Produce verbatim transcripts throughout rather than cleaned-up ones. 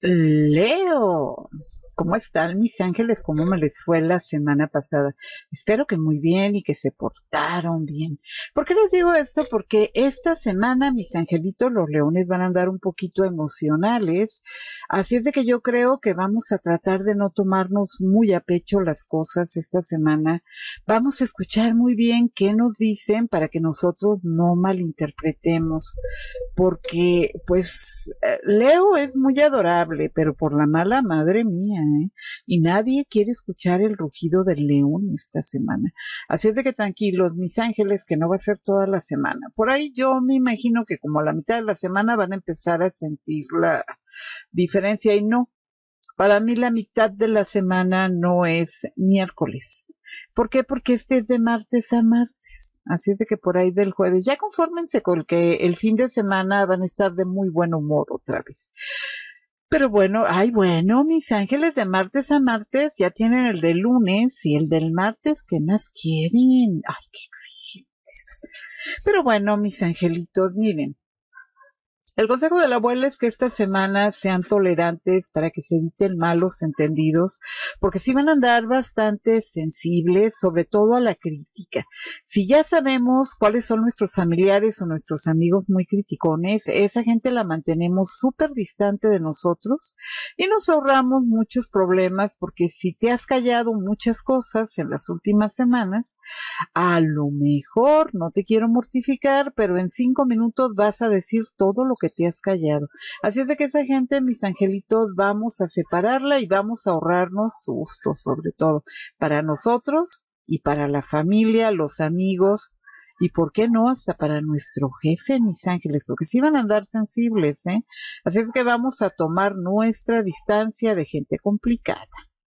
Leo, ¿cómo están mis ángeles? ¿Cómo me les fue la semana pasada? Espero que muy bien y que se portaron bien. ¿Por qué les digo esto? Porque esta semana mis angelitos, los leones, van a andar un poquito emocionales. Así es de que yo creo que vamos a tratar de no tomarnos muy a pecho las cosas esta semana. Vamos a escuchar muy bien qué nos dicen para que nosotros no malinterpretemos porque pues eh, Leo es muy adorable, pero por la mala, madre mía, ¿eh? Y nadie quiere escuchar el rugido del león esta semana. Así es de que tranquilos, mis ángeles, que no va a ser toda la semana. Por ahí yo me imagino que como a la mitad de la semana van a empezar a sentir la diferencia y no. Para mí la mitad de la semana no es miércoles. ¿Por qué? Porque este es de martes a martes. Así es de que por ahí del jueves, ya confórmense con que el fin de semana van a estar de muy buen humor otra vez. Pero bueno, ay bueno, mis ángeles de martes a martes ya tienen el de lunes y el del martes, ¿qué más quieren? Ay, qué exigentes. Pero bueno, mis angelitos, miren, el consejo de la abuela es que esta semana sean tolerantes para que se eviten malos entendidos, porque sí van a andar bastante sensibles, sobre todo a la crítica. Si ya sabemos cuáles son nuestros familiares o nuestros amigos muy criticones, esa gente la mantenemos súper distante de nosotros y nos ahorramos muchos problemas, porque si te has callado muchas cosas en las últimas semanas, a lo mejor, no te quiero mortificar, pero en cinco minutos vas a decir todo lo que te has callado. Así es de que esa gente, mis angelitos, vamos a separarla y vamos a ahorrarnos sustos, sobre todo, para nosotros y para la familia, los amigos, y por qué no hasta para nuestro jefe, mis ángeles, porque sí van a andar sensibles, ¿eh? Así es que vamos a tomar nuestra distancia de gente complicada.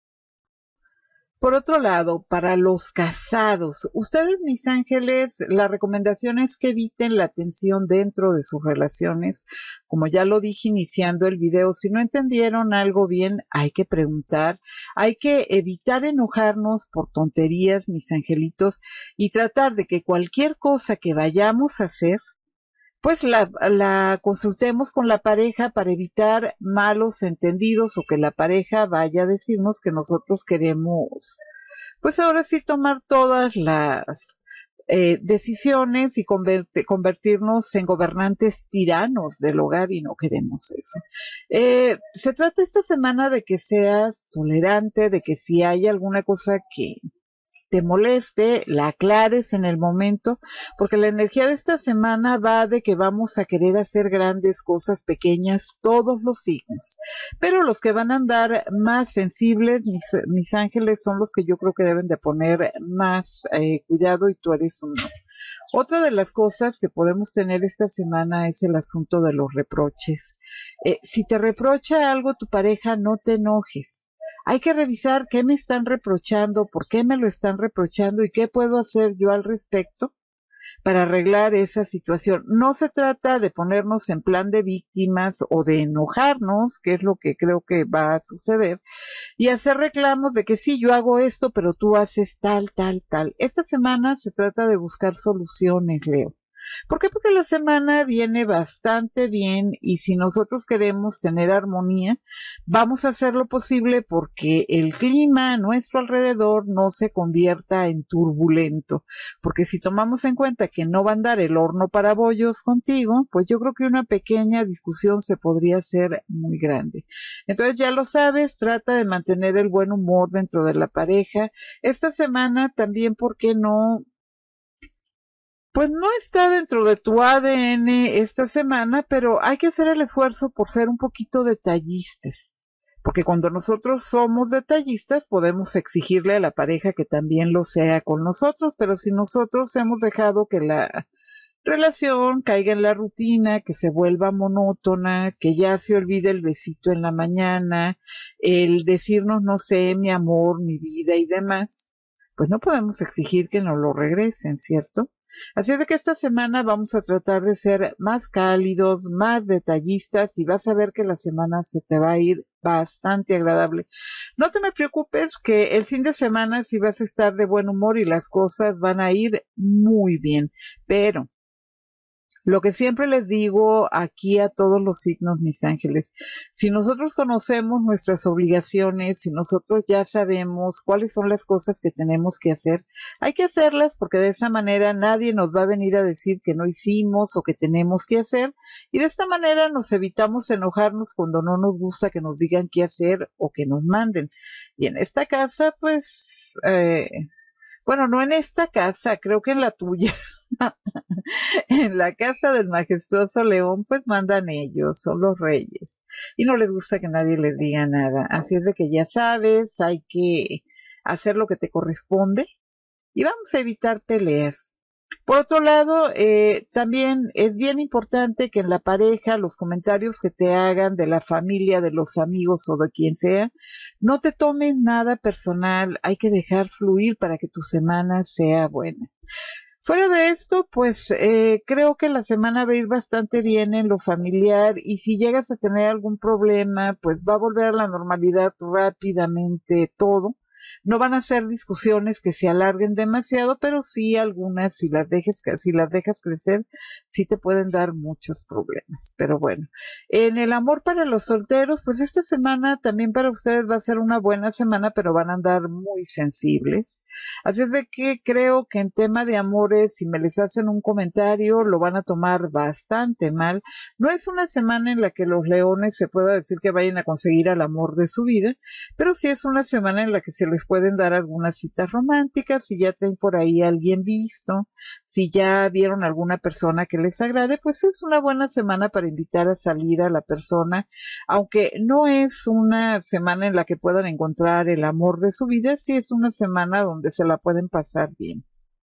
Por otro lado, para los casados, ustedes, mis ángeles, la recomendación es que eviten la tensión dentro de sus relaciones. Como ya lo dije iniciando el video, si no entendieron algo bien, hay que preguntar, hay que evitar enojarnos por tonterías, mis angelitos, y tratar de que cualquier cosa que vayamos a hacer, pues la, la consultemos con la pareja para evitar malos entendidos o que la pareja vaya a decirnos que nosotros queremos, pues ahora sí tomar todas las eh, decisiones y convert- convertirnos en gobernantes tiranos del hogar y no queremos eso. Eh, se trata esta semana de que seas tolerante, de que si hay alguna cosa que te moleste, la aclares en el momento, porque la energía de esta semana va de que vamos a querer hacer grandes cosas pequeñas, todos los signos. Pero los que van a andar más sensibles, mis, mis ángeles, son los que yo creo que deben de poner más eh, cuidado y tú eres uno. Otra de las cosas que podemos tener esta semana es el asunto de los reproches. Eh, si te reprocha algo tu pareja, no te enojes. Hay que revisar qué me están reprochando, por qué me lo están reprochando y qué puedo hacer yo al respecto para arreglar esa situación. No se trata de ponernos en plan de víctimas o de enojarnos, que es lo que creo que va a suceder, y hacer reclamos de que sí, yo hago esto, pero tú haces tal, tal, tal. Esta semana se trata de buscar soluciones, Leo. ¿Por qué? Porque la semana viene bastante bien y si nosotros queremos tener armonía, vamos a hacer lo posible porque el clima a nuestro alrededor no se convierta en turbulento. Porque si tomamos en cuenta que no va a andar el horno para bollos contigo, pues yo creo que una pequeña discusión se podría hacer muy grande. Entonces ya lo sabes, trata de mantener el buen humor dentro de la pareja. Esta semana también, ¿por qué no? Pues no está dentro de tu A D N esta semana, pero hay que hacer el esfuerzo por ser un poquito detallistas. Porque cuando nosotros somos detallistas, podemos exigirle a la pareja que también lo sea con nosotros, pero si nosotros hemos dejado que la relación caiga en la rutina, que se vuelva monótona, que ya se olvide el besito en la mañana, el decirnos, no sé, mi amor, mi vida y demás, pues no podemos exigir que nos lo regresen, ¿cierto? Así es de que esta semana vamos a tratar de ser más cálidos, más detallistas y vas a ver que la semana se te va a ir bastante agradable. No te me preocupes que el fin de semana sí vas a estar de buen humor y las cosas van a ir muy bien, pero Lo que siempre les digo aquí a todos los signos, mis ángeles, si nosotros conocemos nuestras obligaciones, si nosotros ya sabemos cuáles son las cosas que tenemos que hacer, hay que hacerlas porque de esa manera nadie nos va a venir a decir que no hicimos o que tenemos que hacer y de esta manera nos evitamos enojarnos cuando no nos gusta que nos digan qué hacer o que nos manden. Y en esta casa, pues, eh, bueno, no en esta casa, creo que en la tuya. En la casa del majestuoso león, pues mandan ellos, son los reyes. Y no les gusta que nadie les diga nada. Así es de que ya sabes, hay que hacer lo que te corresponde y vamos a evitar peleas. Por otro lado, eh, también es bien importante que en la pareja los comentarios que te hagan de la familia, de los amigos o de quien sea, no te tomen nada personal. Hay que dejar fluir para que tu semana sea buena. Fuera de esto, pues eh, creo que la semana va a ir bastante bien en lo familiar y si llegas a tener algún problema, pues va a volver a la normalidad rápidamente todo. No van a ser discusiones que se alarguen demasiado, pero sí algunas, si las dejes, si las dejas crecer, sí te pueden dar muchos problemas. Pero bueno, en el amor para los solteros, pues esta semana también para ustedes va a ser una buena semana, pero van a andar muy sensibles. Así es de que creo que en tema de amores, si me les hacen un comentario, lo van a tomar bastante mal. No es una semana en la que los leones se pueda decir que vayan a conseguir al amor de su vida, pero sí es una semana en la que se les pueden dar algunas citas románticas, si ya traen por ahí a alguien visto, si ya vieron alguna persona que les agrade, pues es una buena semana para invitar a salir a la persona, aunque no es una semana en la que puedan encontrar el amor de su vida, sí es una semana donde se la pueden pasar bien.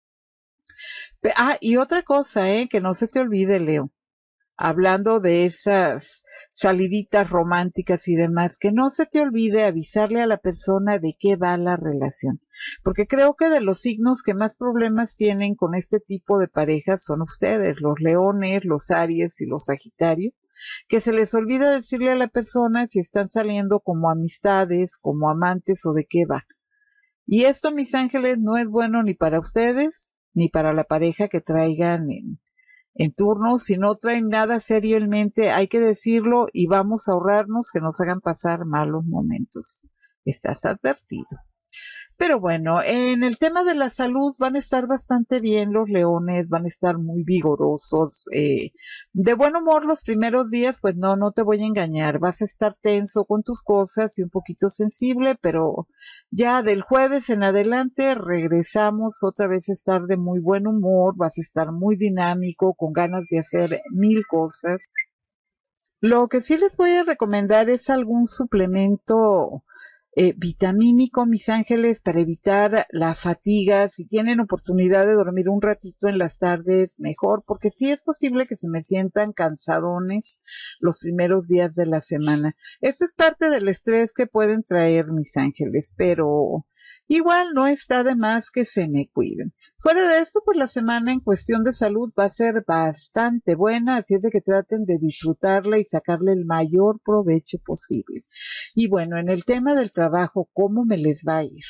Ah, y otra cosa, eh, que no se te olvide, Leo, hablando de esas saliditas románticas y demás, que no se te olvide avisarle a la persona de qué va la relación, porque creo que de los signos que más problemas tienen con este tipo de parejas son ustedes, los leones, los aries y los sagitarios, que se les olvida decirle a la persona si están saliendo como amistades, como amantes o de qué va. Y esto, mis ángeles, no es bueno ni para ustedes, ni para la pareja que traigan en, en turno. Si no traen nada serio en mente, hay que decirlo y vamos a ahorrarnos que nos hagan pasar malos momentos. Estás advertido. Pero bueno, en el tema de la salud van a estar bastante bien los leones, van a estar muy vigorosos, eh, de buen humor los primeros días, pues no, no te voy a engañar, vas a estar tenso con tus cosas y un poquito sensible, pero ya del jueves en adelante regresamos otra vez a estar de muy buen humor, vas a estar muy dinámico, con ganas de hacer mil cosas. Lo que sí les voy a recomendar es algún suplemento eh, vitamínico, mis ángeles, para evitar la fatiga. Si tienen oportunidad de dormir un ratito en las tardes, mejor, porque sí es posible que se me sientan cansadones los primeros días de la semana. Esto es parte del estrés que pueden traer, mis ángeles, pero igual no está de más que se me cuiden. Fuera de esto, pues la semana en cuestión de salud va a ser bastante buena, así es de que traten de disfrutarla y sacarle el mayor provecho posible. Y bueno, en el tema del trabajo, ¿cómo me les va a ir?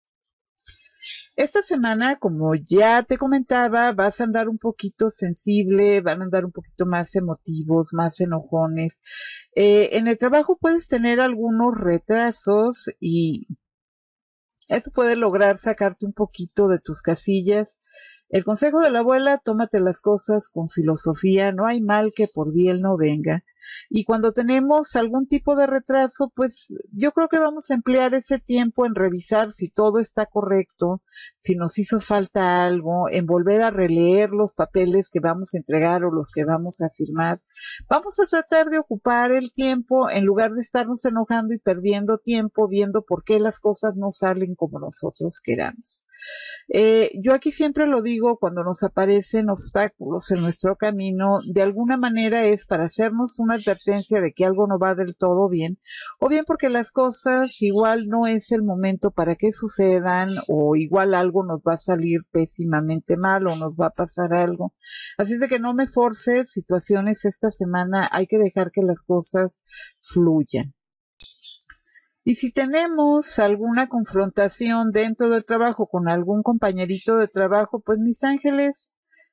Esta semana, como ya te comentaba, vas a andar un poquito sensible, van a andar un poquito más emotivos, más enojones. Eh, en el trabajo puedes tener algunos retrasos y eso puede lograr sacarte un poquito de tus casillas. El consejo de la abuela, tómate las cosas con filosofía, no hay mal que por bien no venga. Y cuando tenemos algún tipo de retraso, pues yo creo que vamos a emplear ese tiempo en revisar si todo está correcto, si nos hizo falta algo, en volver a releer los papeles que vamos a entregar o los que vamos a firmar. Vamos a tratar de ocupar el tiempo en lugar de estarnos enojando y perdiendo tiempo viendo por qué las cosas no salen como nosotros queramos. Eh, yo aquí siempre lo digo, cuando nos aparecen obstáculos en nuestro camino, de alguna manera es para hacernos una advertencia de que algo no va del todo bien, o bien porque las cosas igual no es el momento para que sucedan, o igual algo nos va a salir pésimamente mal, o nos va a pasar algo. Así es de que no me forces situaciones esta semana, hay que dejar que las cosas fluyan. Y si tenemos alguna confrontación dentro del trabajo con algún compañerito de trabajo, pues mis ángeles,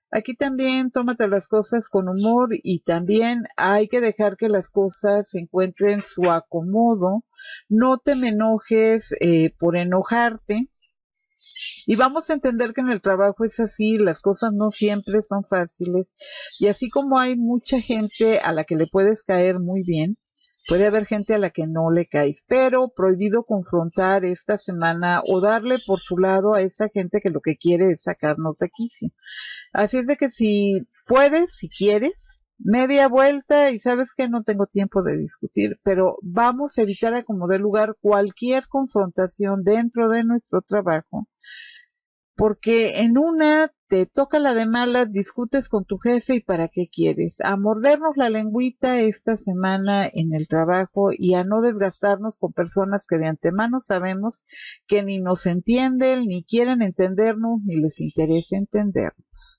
Aquí también tómate las cosas con humor y también hay que dejar que las cosas se encuentren su acomodo. No te me enojes eh, por enojarte. Y vamos a entender que en el trabajo es así, las cosas no siempre son fáciles. Y así como hay mucha gente a la que le puedes caer muy bien, puede haber gente a la que no le caes, pero prohibido confrontar esta semana o darle por su lado a esa gente que lo que quiere es sacarnos de quicio. Así es de que si puedes, si quieres, media vuelta y sabes que no tengo tiempo de discutir, pero vamos a evitar a como dé lugar cualquier confrontación dentro de nuestro trabajo, porque en una te toca la de malas, discutes con tu jefe y para qué quieres, a mordernos la lengüita esta semana en el trabajo y a no desgastarnos con personas que de antemano sabemos que ni nos entienden, ni quieren entendernos, ni les interesa entendernos.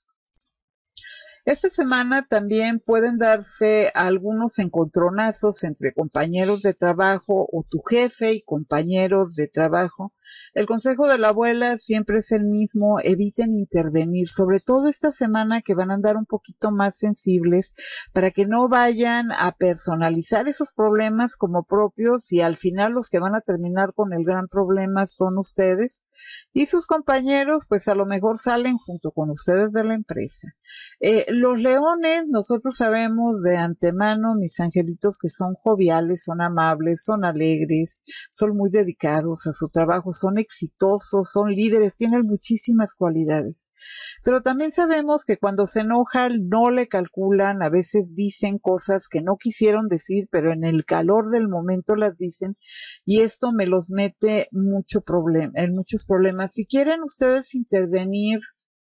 Esta semana también pueden darse algunos encontronazos entre compañeros de trabajo o tu jefe y compañeros de trabajo. El consejo de la abuela siempre es el mismo, eviten intervenir, sobre todo esta semana que van a andar un poquito más sensibles para que no vayan a personalizar esos problemas como propios y al final los que van a terminar con el gran problema son ustedes y sus compañeros pues a lo mejor salen junto con ustedes de la empresa. Eh, los leones, nosotros sabemos de antemano, mis angelitos, que son joviales, son amables, son alegres, son muy dedicados a su trabajo, son exitosos, son líderes, tienen muchísimas cualidades. Pero también sabemos que cuando se enojan no le calculan, a veces dicen cosas que no quisieron decir, pero en el calor del momento las dicen y esto me los mete mucho problema, en muchos problemas. Si quieren ustedes intervenir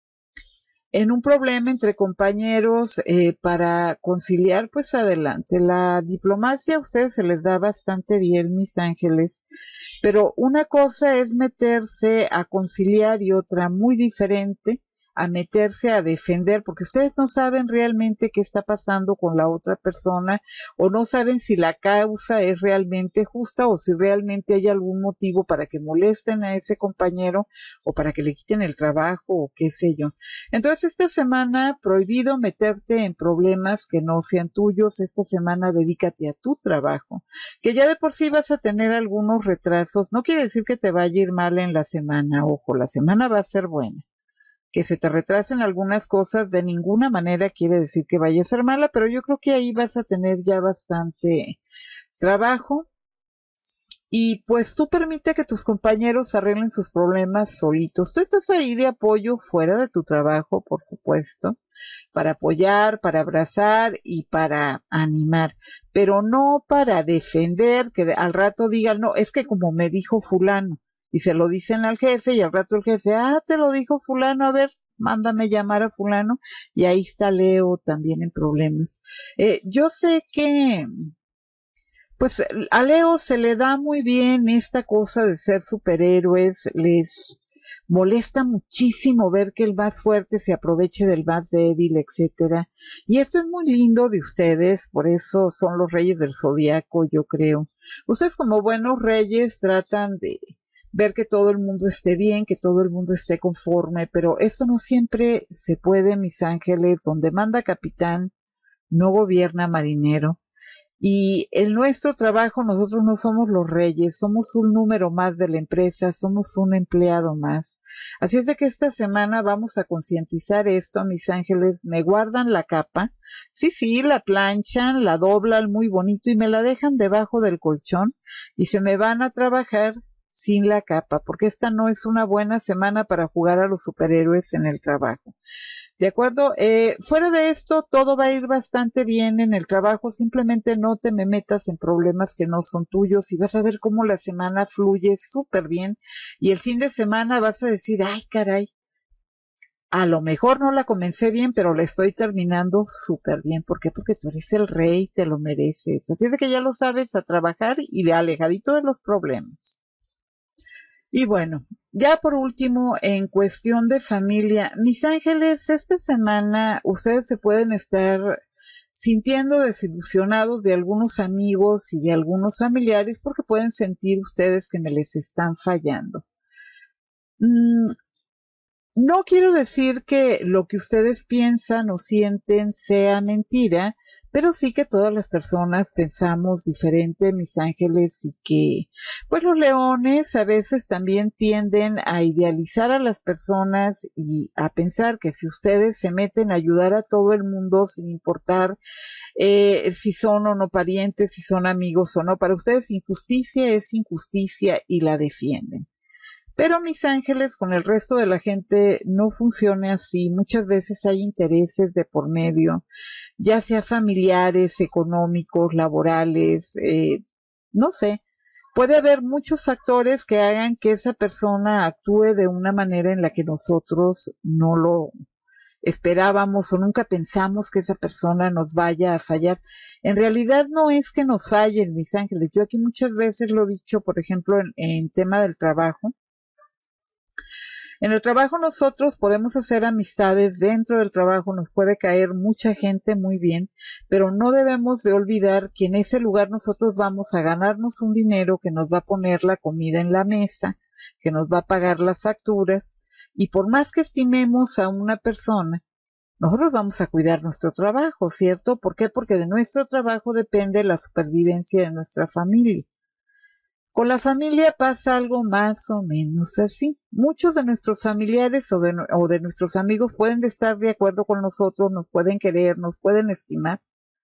en un problema entre compañeros eh, para conciliar, pues adelante. La diplomacia a ustedes se les da bastante bien, mis ángeles, pero una cosa es meterse a conciliar y otra muy diferente a meterse a defender, porque ustedes no saben realmente qué está pasando con la otra persona o no saben si la causa es realmente justa o si realmente hay algún motivo para que molesten a ese compañero o para que le quiten el trabajo o qué sé yo. Entonces esta semana prohibido meterte en problemas que no sean tuyos, esta semana dedícate a tu trabajo, que ya de por sí vas a tener algunos retrasos, no quiere decir que te vaya a ir mal en la semana, ojo, la semana va a ser buena. Que se te retrasen algunas cosas de ninguna manera quiere decir que vaya a ser mala, pero yo creo que ahí vas a tener ya bastante trabajo y pues tú permite que tus compañeros arreglen sus problemas solitos. Tú estás ahí de apoyo fuera de tu trabajo, por supuesto, para apoyar, para abrazar y para animar, pero no para defender, que al rato digan, no, es que como me dijo fulano, y se lo dicen al jefe y al rato el jefe, ah, te lo dijo fulano, a ver, mándame llamar a fulano, y ahí está Leo también en problemas. Eh, yo sé que pues a Leo se le da muy bien esta cosa de ser superhéroes, les molesta muchísimo ver que el más fuerte se aproveche del más débil, etcétera. Y esto es muy lindo de ustedes, por eso son los reyes del zodiaco, yo creo. Ustedes como buenos reyes tratan de ver que todo el mundo esté bien, que todo el mundo esté conforme, pero esto no siempre se puede, mis ángeles, donde manda capitán, no gobierna marinero. Y en nuestro trabajo nosotros no somos los reyes, somos un número más de la empresa, somos un empleado más. Así es de que esta semana vamos a concientizar esto, mis ángeles, me guardan la capa, sí, sí, la planchan, la doblan muy bonito y me la dejan debajo del colchón y se me van a trabajar sin la capa, porque esta no es una buena semana para jugar a los superhéroes en el trabajo. ¿De acuerdo? Eh, fuera de esto, todo va a ir bastante bien en el trabajo. Simplemente no te me metas en problemas que no son tuyos y vas a ver cómo la semana fluye súper bien. Y el fin de semana vas a decir, ay, caray, a lo mejor no la comencé bien, pero la estoy terminando súper bien. ¿Por qué? Porque tú eres el rey, te lo mereces. Así es de que ya lo sabes, a trabajar y de alejadito de los problemas. Y bueno, ya por último, en cuestión de familia, mis ángeles, esta semana ustedes se pueden estar sintiendo desilusionados de algunos amigos y de algunos familiares porque pueden sentir ustedes que me les están fallando. Mm, no quiero decir que lo que ustedes piensan o sienten sea mentira, pero sí que todas las personas pensamos diferente, mis ángeles, y que, pues los leones a veces también tienden a idealizar a las personas y a pensar que si ustedes se meten a ayudar a todo el mundo sin importar eh, si son o no parientes, si son amigos o no, para ustedes injusticia es injusticia y la defienden. Pero mis ángeles, con el resto de la gente no funciona así. Muchas veces hay intereses de por medio, ya sea familiares, económicos, laborales, eh, no sé. Puede haber muchos factores que hagan que esa persona actúe de una manera en la que nosotros no lo esperábamos o nunca pensamos que esa persona nos vaya a fallar. En realidad no es que nos fallen, mis ángeles. Yo aquí muchas veces lo he dicho, por ejemplo, en, en tema del trabajo. En el trabajo nosotros podemos hacer amistades dentro del trabajo, nos puede caer mucha gente muy bien, pero no debemos de olvidar que en ese lugar nosotros vamos a ganarnos un dinero que nos va a poner la comida en la mesa, que nos va a pagar las facturas, y por más que estimemos a una persona, nosotros vamos a cuidar nuestro trabajo, ¿cierto? ¿Por qué? Porque de nuestro trabajo depende la supervivencia de nuestra familia. Con la familia pasa algo más o menos así. Muchos de nuestros familiares o de, o de nuestros amigos pueden estar de acuerdo con nosotros, nos pueden querer, nos pueden estimar.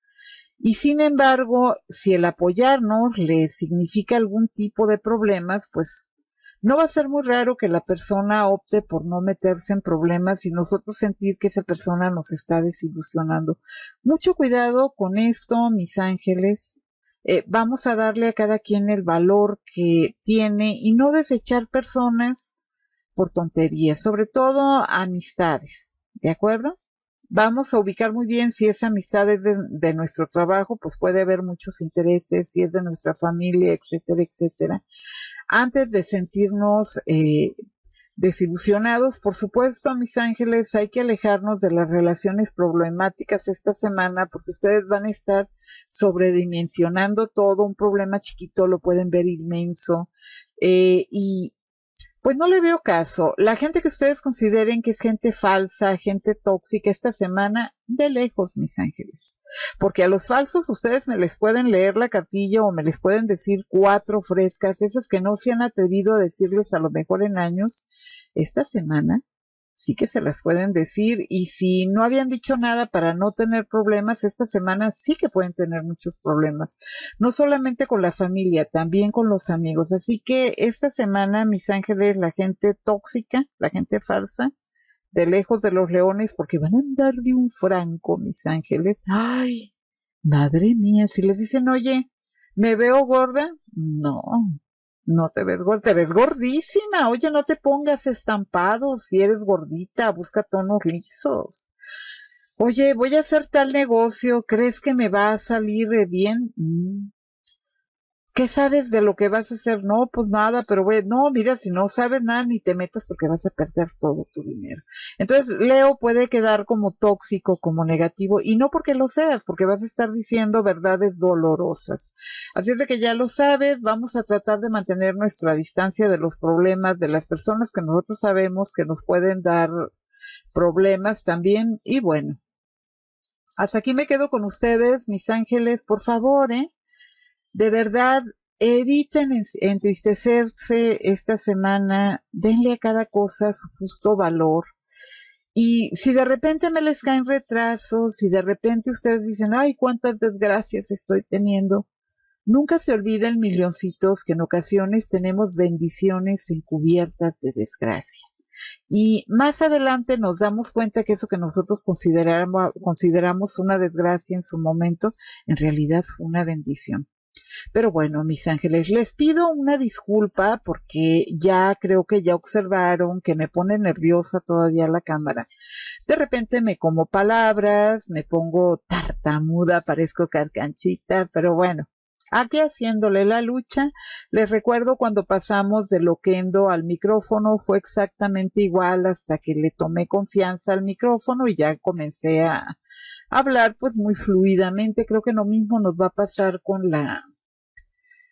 Y sin embargo, si el apoyarnos les significa algún tipo de problemas, pues no va a ser muy raro que la persona opte por no meterse en problemas y nosotros sentir que esa persona nos está desilusionando. Mucho cuidado con esto, mis ángeles. Eh, vamos a darle a cada quien el valor que tiene y no desechar personas por tonterías, sobre todo amistades, ¿de acuerdo? Vamos a ubicar muy bien si esa amistad es de, de nuestro trabajo, pues puede haber muchos intereses, si es de nuestra familia, etcétera, etcétera. Antes de sentirnos eh, desilusionados, por supuesto, mis ángeles, hay que alejarnos de las relaciones problemáticas esta semana porque ustedes van a estar sobredimensionando todo, un problema chiquito lo pueden ver inmenso eh, y pues no le veo caso. La gente que ustedes consideren que es gente falsa, gente tóxica esta semana, de lejos, mis ángeles. Porque a los falsos ustedes me les pueden leer la cartilla o me les pueden decir cuatro frescas, esas que no se han atrevido a decirles a lo mejor en años. Esta semana sí que se las pueden decir y si no habían dicho nada para no tener problemas, esta semana sí que pueden tener muchos problemas, no solamente con la familia, también con los amigos. Así que esta semana, mis ángeles, la gente tóxica, la gente falsa, de lejos de los leones, porque van a andar de un franco, mis ángeles. Ay, madre mía, si les dicen, oye, ¿me veo gorda? No, no te ves gorda, te ves gordísima. Oye, no te pongas estampados si eres gordita, busca tonos lisos. Oye, voy a hacer tal negocio, ¿crees que me va a salir bien? Mm. ¿Qué sabes de lo que vas a hacer? No, pues nada, pero güey, no, mira, si no sabes nada ni te metas porque vas a perder todo tu dinero. Entonces, Leo puede quedar como tóxico, como negativo, y no porque lo seas, porque vas a estar diciendo verdades dolorosas. Así es de que ya lo sabes, vamos a tratar de mantener nuestra distancia de los problemas, de las personas que nosotros sabemos que nos pueden dar problemas también, y bueno, hasta aquí me quedo con ustedes, mis ángeles, por favor, ¿eh? De verdad, eviten entristecerse esta semana, denle a cada cosa su justo valor. Y si de repente me les caen retrasos, si de repente ustedes dicen, ay, cuántas desgracias estoy teniendo, nunca se olviden, milloncitos, que en ocasiones tenemos bendiciones encubiertas de desgracia. Y más adelante nos damos cuenta que eso que nosotros consideramos, consideramos una desgracia en su momento, en realidad fue una bendición. Pero bueno, mis ángeles, les pido una disculpa porque ya creo que ya observaron que me pone nerviosa todavía la cámara. De repente me como palabras, me pongo tartamuda, parezco carcanchita, pero bueno, aquí haciéndole la lucha. Les recuerdo cuando pasamos de loquendo al micrófono, fue exactamente igual hasta que le tomé confianza al micrófono y ya comencé a hablar pues muy fluidamente. Creo que lo mismo nos va a pasar con la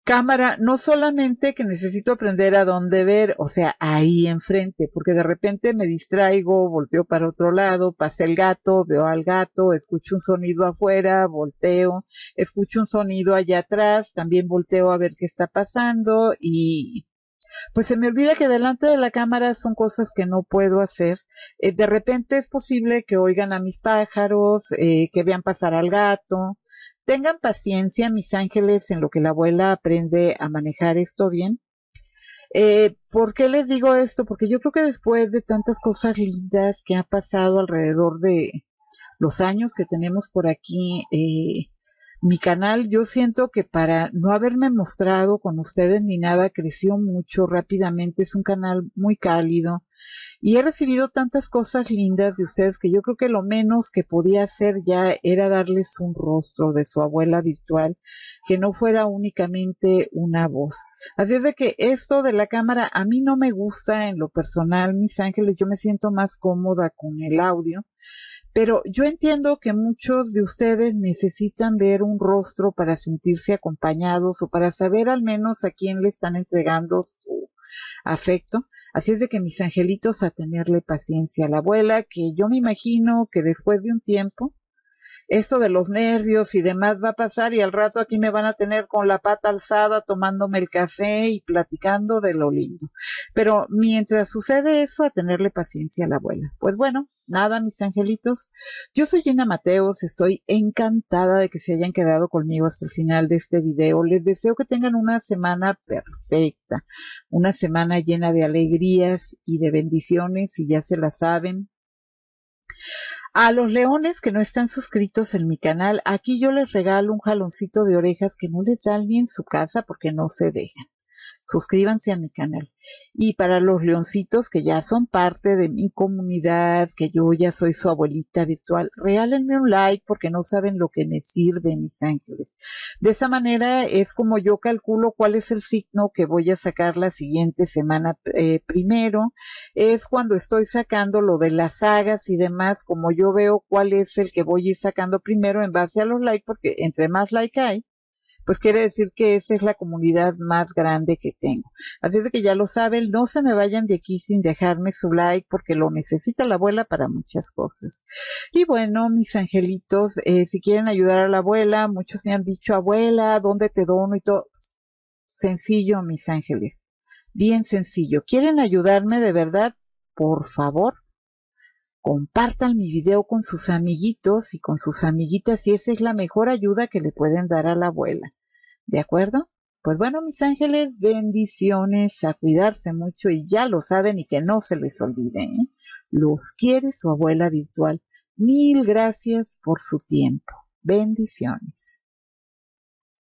cámara, no solamente que necesito aprender a dónde ver, o sea, ahí enfrente, porque de repente me distraigo, volteo para otro lado, pasa el gato, veo al gato, escucho un sonido afuera, volteo, escucho un sonido allá atrás, también volteo a ver qué está pasando y pues se me olvida que delante de la cámara son cosas que no puedo hacer. Eh, de repente es posible que oigan a mis pájaros, eh, que vean pasar al gato. Tengan paciencia, mis ángeles, en lo que la abuela aprende a manejar esto bien. Eh, ¿Por qué les digo esto? Porque yo creo que después de tantas cosas lindas que han pasado alrededor de los años que tenemos por aquí, eh, mi canal, yo siento que para no haberme mostrado con ustedes ni nada, creció mucho rápidamente, es un canal muy cálido y he recibido tantas cosas lindas de ustedes que yo creo que lo menos que podía hacer ya era darles un rostro de su abuela virtual, que no fuera únicamente una voz. Así es de que esto de la cámara a mí no me gusta en lo personal, mis ángeles, yo me siento más cómoda con el audio. Pero yo entiendo que muchos de ustedes necesitan ver un rostro para sentirse acompañados o para saber al menos a quién le están entregando su afecto. Así es de que mis angelitos, a tenerle paciencia a la abuela, que yo me imagino que después de un tiempo esto de los nervios y demás va a pasar y al rato aquí me van a tener con la pata alzada tomándome el café y platicando de lo lindo. Pero mientras sucede eso, a tenerle paciencia a la abuela. Pues bueno, nada, mis angelitos. Yo soy Gina Mateos, estoy encantada de que se hayan quedado conmigo hasta el final de este video. Les deseo que tengan una semana perfecta, una semana llena de alegrías y de bendiciones, y ya se la saben. A los leones que no están suscritos en mi canal, aquí yo les regalo un jaloncito de orejas que no les dan ni en su casa porque no se dejan. Suscríbanse a mi canal. Y para los leoncitos que ya son parte de mi comunidad, que yo ya soy su abuelita virtual, regálenme un like porque no saben lo que me sirve, mis ángeles. De esa manera es como yo calculo cuál es el signo que voy a sacar la siguiente semana. Eh, primero es cuando estoy sacando lo de las sagas y demás, como yo veo cuál es el que voy a ir sacando primero en base a los likes, porque entre más like hay, pues quiere decir que esa es la comunidad más grande que tengo. Así es de que ya lo saben, no se me vayan de aquí sin dejarme su like porque lo necesita la abuela para muchas cosas. Y bueno, mis angelitos, eh, si quieren ayudar a la abuela, muchos me han dicho, abuela, ¿dónde te dono? Y todo. Sencillo, mis ángeles. Bien sencillo. ¿Quieren ayudarme de verdad? Por favor, compartan mi video con sus amiguitos y con sus amiguitas y esa es la mejor ayuda que le pueden dar a la abuela. ¿De acuerdo? Pues bueno, mis ángeles, bendiciones, a cuidarse mucho y ya lo saben y que no se les olvide, ¿eh? Los quiere su abuela virtual. Mil gracias por su tiempo. Bendiciones.